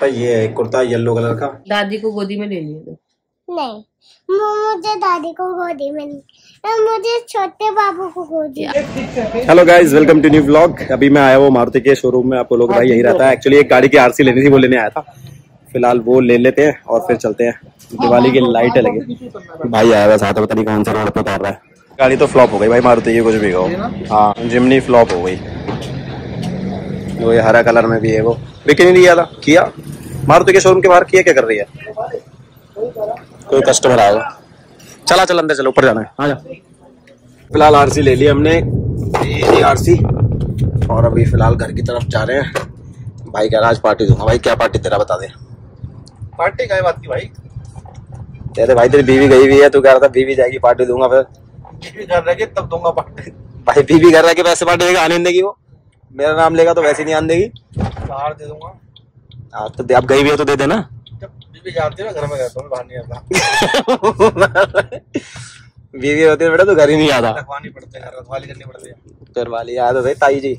भाई ये है कुर्ता येलो कलर का। दादी को गोदी में ले लिया तो नहीं, मुझे दादी को गोदी में, मुझे छोटे बाबू को गोदी। Hello guys, welcome to new vlog. अभी मैं आया वो मारुति के शोरूम में। आपको लोग भाई यही रहता है। एक्चुअली एक गाड़ी की आरसी लेनी थी, वो लेने आया था। फिलहाल वो ले लेते हैं और फिर चलते हैं। दिवाली की लाइटें लगी। भाई आया हुआ साथ, पता नहीं कौन सा रोड पे उतार रहा है। गाड़ी तो फ्लॉप हो गई भाई मारुति की, कुछ भी हो। हाँ, जिमनी फ्लॉप हो गई। वो ये हरा कलर में भी है, वो बिक नहीं दिया था। किया मारुति के शोरूम के बाहर किया, क्या कर रही है? कोई कस्टमर आएगा। चला चल अंदर, चलो ऊपर जाना है। आ जा। फिलहाल आरसी ले ली हमने, ये आरसी। और अभी फिलहाल घर की तरफ जा रहे हैं। भाई कह रहा आज पार्टी दूंगा। भाई क्या पार्टी तेरा बता दे। पार्टी क्या बात की भाई? तेरे भाई तेरी बीवी गई हुई है, तू कह रहा था बीवी जाएगी पार्टी दूंगा। फिर बीवी घर रह के तब दूंगा पार्टी। भाई बीवी घर रह के वैसे पार्टी देगा, आने देगी वो। मेरा नाम लेगा तो वैसे नहीं आने देगी। बाहर दे दूंगा। हाँ तो अब गई हुई है तो दे देना। जब बीवी जाती है ना, घर में रहता हूँ, बाहर नहीं आता। बीवी होती है बेटा तो घर ही नहीं आता। रखवानी पड़ती है, रखवाली करनी पड़ती है। घर वाली याद है ताई जी,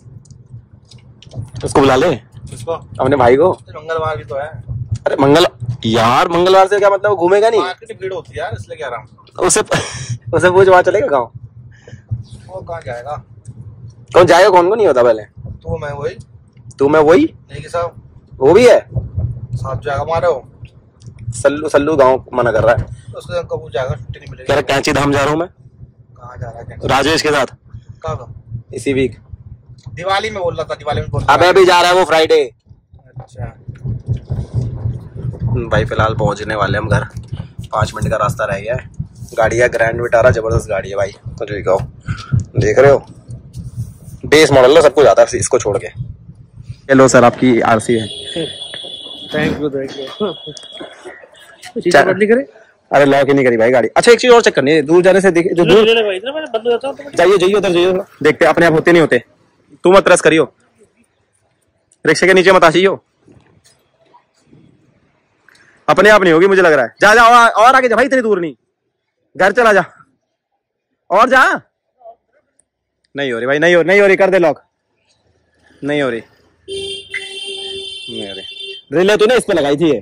उसको बुला ले। उसको अपने भाई को। मंगलवार भी तो है। अरे यार मंगलवार से क्या मतलब, वो घूमेगा नहीं? मार्केट भीड़ होती है यार, इसलिए कह रहा हूँ। उसे पूछ, वहां चलेगा गाँव? वो कहाँ जाएगा? कौन जाएगा, कौन को नहीं होता पहले? तू मैं वही। तू मैं वही नहीं कि साहब वो भी है साथ जाएगा हमारे। सल्लू गाँव मना कर रहा है। उसके कब जाएगा, छुट्टी नहीं मिलेगी। कह रहा कैंची धाम जा रहा हूँ मैं। कहाँ जा रहा है? राजेश के साथ। कब? इसी वीक। दिवाली में बोल रहा था, दिवाली में बोल रहा था। अबे अभी जा रहा है वो फ्राइडे। अच्छा भाई फिलहाल पहुंचने वाले हम घर। 5 मिनट का रास्ता रह गया है। गाड़ी है ग्रैंड विटारा, जबरदस्त गाड़ी है भाई। कुछ भी कहो, देख रहे हो बेस मॉडल है, सब कुछ आता है इसको छोड़ के। हेलो सर, आपकी आरसी है। Thank you thank you. बदली करे? अरे लॉक ही नहीं करी भाई गाड़ी। अच्छा एक चीज और चेक करनी है, दूर जाने से देखे जो दूर जाइए जाइए उधर जाइए, देखते अपने आप होते नहीं होते। तू मत रस करियो, रिक्शे के नीचे मत आइयो, अपने आप नहीं होगी मुझे लग रहा है। जा जा और आगे जा भाई, इतनी दूर नहीं, घर चला जा और जा। नहीं हो रही भाई, नहीं हो रही, कर दे लॉक। नहीं हो रही। रिले तूने इस पे लगाई थी, ये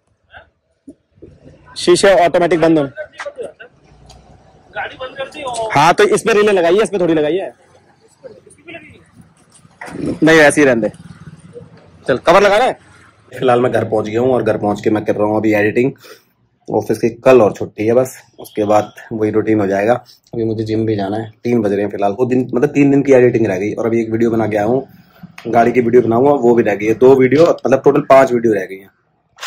शीशे ऑटोमेटिक बंद हो। गाड़ी बंद कर दी। हाँ तो इस पे रिले लगाई है, इस पे थोड़ी लगाई है। नहीं ऐसे ही रहने दे, चल कवर लगाना है। फिलहाल मैं घर पहुंच गया हूँ और घर पहुंच के मैं कर रहा हूँ अभी एडिटिंग। ऑफिस की कल और छुट्टी है बस, उसके बाद वही रूटीन हो जाएगा। अभी मुझे जिम भी जाना है, 3 बज रहे हैं फिलहाल। वो दिन मतलब 3 दिन की एडिटिंग रह गई और अभी एक वीडियो बना के आया हूँ, गाड़ी की वीडियो बनाऊंगा, वो भी रह गई है। 2 वीडियो मतलब टोटल 5 वीडियो रह गई है।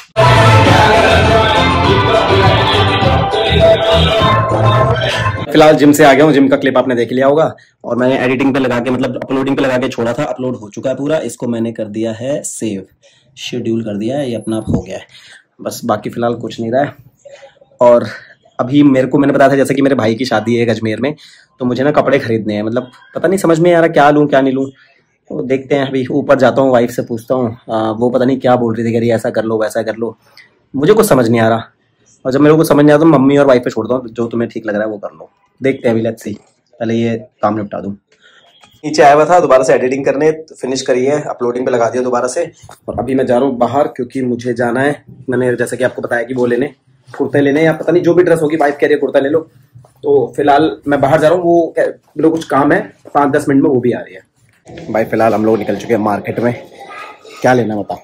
फिलहाल जिम से आ गया हूँ, जिम का क्लिप आपने देख लिया होगा। और मैंने एडिटिंग पे लगा के मतलब अपलोडिंग पे लगा के छोड़ा था, अपलोड हो चुका है पूरा। इसको मैंने कर दिया है सेव, शेड्यूल कर दिया है, ये अपना आप हो गया है बस। बाकी फिलहाल कुछ नहीं रहा है। और अभी मैंने बताया था जैसे कि मेरे भाई की शादी है अजमेर में, तो मुझे ना कपड़े खरीदने हैं। मतलब पता नहीं समझ में आ रहा क्या लूँ क्या नहीं लूँ, तो देखते हैं। अभी ऊपर जाता हूँ, वाइफ से पूछता हूँ। वो पता नहीं क्या बोल रही थी, कह रही ऐसा कर लो वैसा कर लो, मुझे कुछ समझ नहीं आ रहा। और जब मेरे को समझ नहीं आता तो मम्मी और वाइफ पे छोड़ता हूँ, जो तुम्हें ठीक लग रहा है वो कर लो। देखते हैं अभी, लेट्स सी, पहले ये काम निपटा दूँ। नीचे आया हुआ था दोबारा से एडिटिंग करने, फिनिश करी है, अपलोडिंग पे लगा दिया दोबारा से। और अभी मैं जा रहा हूँ बाहर, क्योंकि मुझे जाना है। मैंने जैसे कि आपको बताया कि वो लेने कुर्ते लेने, या पता नहीं जो भी ड्रेस होगी, वाइफ कह रही है कुर्ता ले लो। तो फिलहाल मैं बाहर जा रहा हूँ, वो मेरे कुछ काम है, 5-10 मिनट में वो भी आ रही है। भाई फिलहाल हम लोग निकल चुके हैं मार्केट में। क्या लेना बता?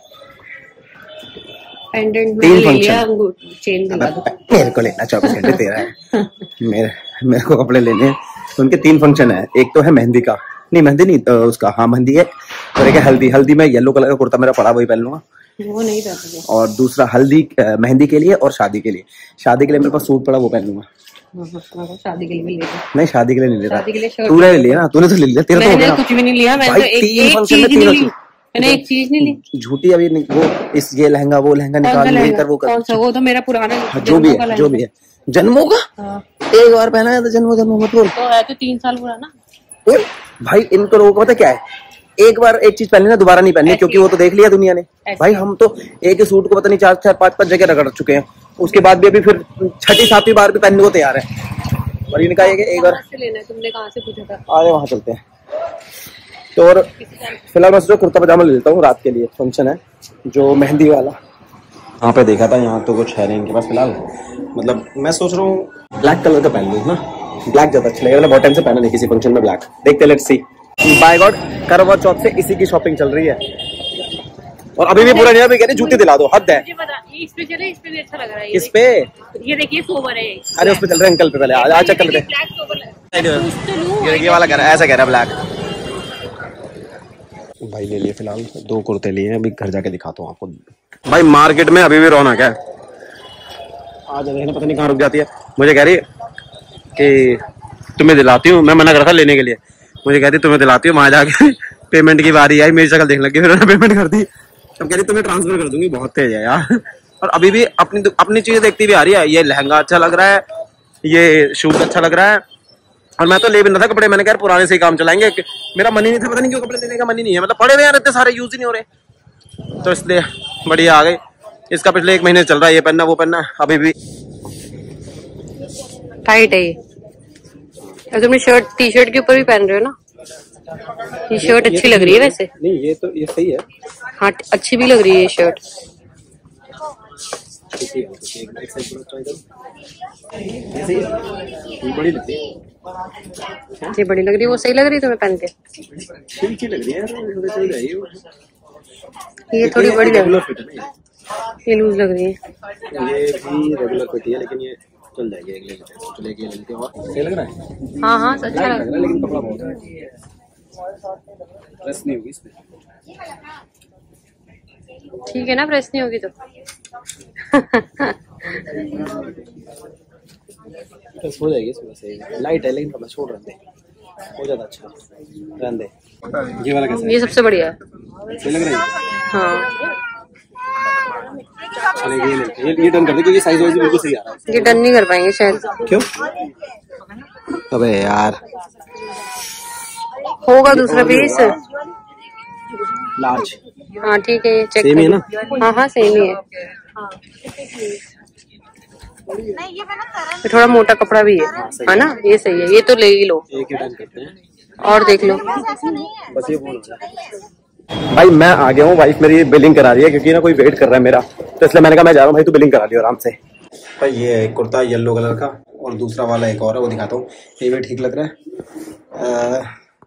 3 फंक्शन मेरे को लेना, 24 घंटे तेरा है। मेरे को कपड़े लेने हैं, तो उनके 3 फंक्शन है। एक तो है मेहंदी का, नहीं मेहंदी नहीं तो उसका, हाँ मेहंदी है। और एक है हल्दी। हल्दी में येलो कलर का कुर्ता मेरा पड़ा, वही पहन लूंगा, वो नहीं पहनूंगा। और दूसरा हल्दी मेहंदी के लिए और शादी के लिए। शादी के लिए मेरे पास सूट पड़ा, वो पहन लूंगा। शादी के लिए भी नहीं, शादी के लिए नहीं ले रहा। तूने ले लिया ना, तूने तो ले लिया, तेरा तो हो गया। कुछ भी नहीं लिया मैंने, मैंने एक चीज नहीं ली। झूठी अभी वो इस ये लहंगा वो लहंगा निकाल लेकर वो कौन सा? वो तो मेरा पुराना जो भी है जन्मों का। एक बार पहना है तो जन्मों मत बोल। तो है तो 3 साल पुराना भाई। इनको लोगों को पता क्या है, एक बार एक चीज पहननी ना दोबारा नहीं पहननी, क्योंकि वो तो देख लिया दुनिया ने। भाई हम तो एक ही सूट को पता नहीं 4-5 जगह रगड़ चुके हैं, उसके बाद भी अभी फिर 6ठी-7वीं बार भी पहनने को तैयार है। और इनका एक बार लेना है, तुमने कहाँ से पूछा था? अरे वहां चलते हैं। तो और फिलहाल मैं सोचा कुर्ता पजामा ले लेता हूँ, रात के लिए फंक्शन है जो मेहंदी वाला। यहाँ पे देखा था, यहाँ तो कुछ है नहीं इनके पास फिलहाल। मतलब मैं सोच रहा हूँ ब्लैक कलर का पहन लूँ ना, ब्लैक ज्यादा अच्छा लगेगा। बहुत टाइम से पहना नहीं किसी फंक्शन में ब्लैक। देखते लेट्स सी। बाय गॉड करवा चौथ से इसी की शॉपिंग चल रही है और अभी भी पूरा नहीं, अभी कह रही जूते दिला दो, हद है। इस पे चले, इस पे भी अच्छा लग रहा है। इस पे ये देखिए सोबर है। अरे उस पे चल रहे अंकल पे, पहले आज चक्कर लेते ये वाला कह रहा है, ऐसा कह रहा है ब्लैक। भाई ले लिए फिलहाल 2 कुर्ते लिए हैं, अभी घर जाके दिखाता हूँ आपको। भाई मार्केट में अभी भी रौनक है। आज देखना पता नहीं कहाँ रुक जाती है। मुझे कह रही कि तुम्हें दिलाती हूँ, मैं मना कर रहा था लेने के लिए। मुझे कहती तुम्हें दिलाती हूँ, वहां जाके पेमेंट की बारी आई, मेरी शक्ल देखने लगी, फिर उन्होंने पेमेंट कर दी। अब कह रही तुम्हें ट्रांसफर कर दूंगी। बहुत तेज है यार। और अभी भी अपनी चीजें देखती भी आ रही है। ये लहंगा अच्छा लग रहा है, ये शूज अच्छा लग रहा है। और मैं तो ले भी ना था कपड़े, मैंने कहा पुराने से ही काम चलाएंगे। मेरा मन ही नहीं था, पता नहीं क्यों कपड़े लेने का मन ही नहीं है। मतलब पड़े हुए यार इतने सारे, यूज ही नहीं हो रहे, तो इसलिए बढ़िया आ गई। इसका पिछले 1 महीने चल रहा है, ये पहनना वो पहनना। अभी भी टाइट है ये। और तुमने शर्ट टी शर्ट के ऊपर भी पहन रहे हो ना, ये शर्ट अच्छी लग रही है वैसे। नहीं ये तो ये सही है। हाँ अच्छी भी लग रही है ये शर्ट। बड़ी लगती है, ये बड़ी लग रही है, वो सही लग रही है तुम्हें पहन के। ठीक ही लग रही है ये थोड़ी बड़ी लग रही फिट है, ये लूज लग रही है। ये भी रेगुलर फिट है, लेकिन ये चल जाएगी। एक ले लेते हैं, चलेगी ले लेते हैं। और सही लग रहा है। हाँ हाँ अच्छा लग रहा है, लेकिन कपड़ा बहुत है, प्रेस नहीं होगी इसमें। ठीक है ना, प्रेस नहीं होगी तो। प्रेस हो जाएगी इसमें, सही लाइट है लेकिन कपड़ा छोड़ रहे थे, हो जाता अच्छा रहने दे। ये वाला कैसा है? ये सबसे बढ़िया है, सही लग रहा है। हाँ चलेगी ये डन कर दे, क्योंकि साइज वाइज बिल्कुल सही आ रहा है। ये डन नहीं कर पाएंगे शायद। क्यों? अबे यार होगा दूसरा पीस। लार्ज। हाँ ठीक है, चेक सेम है ना? हाँ हाँ सेम ही है। ये थोड़ा मोटा कपड़ा भी है ना, ये सही है। ये तो ले ही लो, एक ही डन करते हैं और देख लो। बस ये फोन हो जाए। भाई मैं आ गया हूँ, वाइफ मेरी बिलिंग करा रही है क्योंकि ना कोई वेट कर रहा है मेरा, तो इसलिए मैंने कहा मैं जा रहा हूँ भाई, तू बिलिंग करा लियो आराम से। भाई ये है कुर्ता येलो कलर का, और दूसरा वाला एक और है, वो दिखाता हूँ। ये भी ठीक लग रहा है,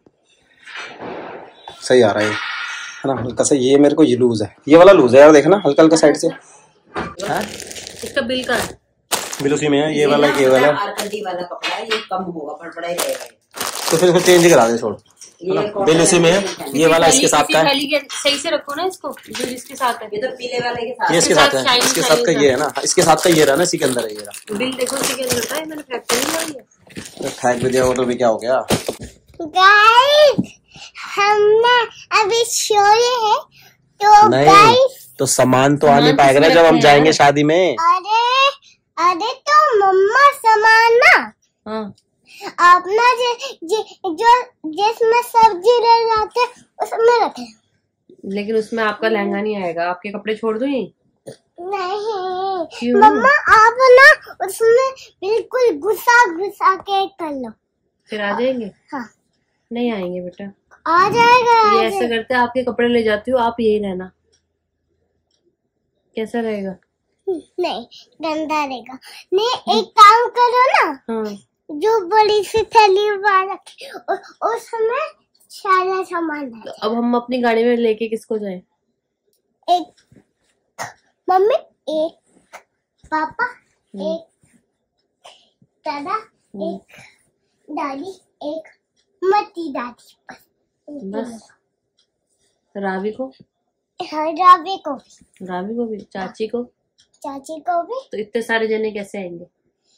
सही आ रहा है ना हल्का सा। ये मेरे को ये लूज है, ये वाला लूज है यार, देखना हल्का हल्का साइड से। इसका बिल का है, बिल उसी में है। ये वाला वाला कपड़ा है, ये कम होगा पर बड़ा ही रहेगा, तो फिर इसको चेंज ही करा दे, छोड़। बिल उसी में है। ये वाला इसके साथ का है, सही से रखो ना इसको, जो इसके साथ है। ये तो पीले वाले के साथ, ये इसके साथ है, इसके साथ का ये है ना, इसके साथ का ये रहा ना, इसी के अंदर है ये रहा। बिल देखो इसी के अंदर था, मैंने फैक्ट्री नहीं लगाई है। तो फेंक भी दिया वो तो भी क्या हो गया। गाइस हमने अभी सोए हैं, तो नहीं गाइस तो सामान तो आ नहीं पाएगा ना जब हम जाएंगे शादी में। अरे तो मम्मा सामान ना, हाँ आप ना जो जिसमें सब्जी ले जाते उसमें रखे। लेकिन उसमें आपका लहंगा नहीं आएगा, आपके कपड़े छोड़ दो यहीं। नहीं क्यों? मम्मा आप ना उसमें बिल्कुल घुसा घुसा के कर लो, फिर आ जाएंगे। हाँ नहीं आएंगे बेटा, आ जाएगा। ये ऐसे करते आपके कपड़े ले जाती हो, आप यही रहना। कैसा रहेगा? नहीं गंदा रहेगा। नहीं एक काम करो ना, हाँ जो बड़ी सी थैली रखी उसमें सारा सामान है। तो अब हम अपनी गाड़ी में लेके किसको जाएं? एक मम्मी, एक पापा, एक दादा, एक दादी, एक मती दादी, बस। रावी को? रावी को भी, रावी को भी, चाची को, चाची को भी। तो इतने सारे जने कैसे आएंगे?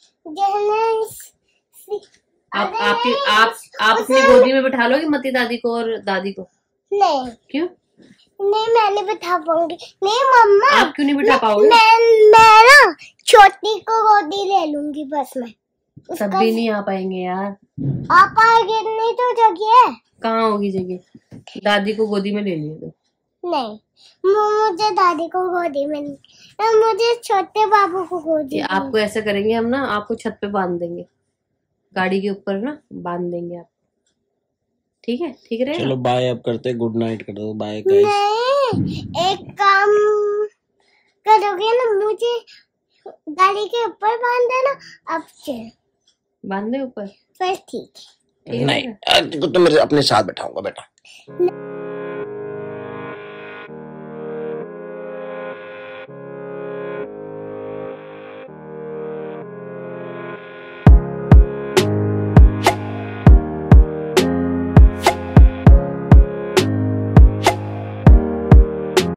आप अपनी गोदी में बिठा लोगे मती दादी को और दादी को? नहीं क्यों? नहीं मैं नहीं बिठा पाऊंगी। नहीं मम्मा आप क्यों नहीं बिठा पाओगे? मैं ना छोटी को गोदी ले लूंगी बस मैं। सब भी नहीं आ पाएंगे यार। आप आएंगे नहीं तो जगह है कहाँ होगी जगह? दादी को गोदी में ले लियो तो। नहीं मुझे दादी को गोदी में नहीं, मुझे छोटे बाबू को गोदी में। आपको ऐसा करेंगे हम ना, आपको छत पे बांध देंगे, गाड़ी के ऊपर ना बांध देंगे आप। ठीक है, ठीक रहेगा। चलो बाय, अब करते, गुड नाइट कर दो, बाय गाइस। नहीं, एक काम करोगे ना, मुझे गाड़ी के ऊपर बांध देना। अब चल बांध दे ऊपर, फिर ठीक है। नहीं, तो मेरे अपने साथ बैठाऊंगा बेटा।